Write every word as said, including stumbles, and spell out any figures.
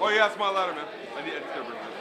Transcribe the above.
Oh yeah, small ladder, man. I need extra burgers.